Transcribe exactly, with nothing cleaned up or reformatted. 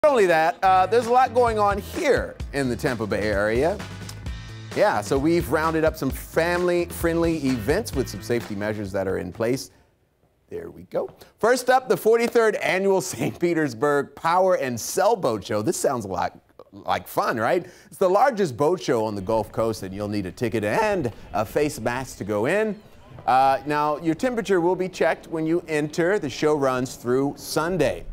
Not only that, uh, there's a lot going on here in the Tampa Bay area. Yeah, so we've rounded up some family-friendly events with some safety measures that are in place. There we go. First up, the forty-third annual Saint Petersburg Power and Sailboat Show. This sounds a lot like fun, right? It's the largest boat show on the Gulf Coast, and you'll need a ticket and a face mask to go in. Uh, now, your temperature will be checked when you enter. The show runs through Sunday.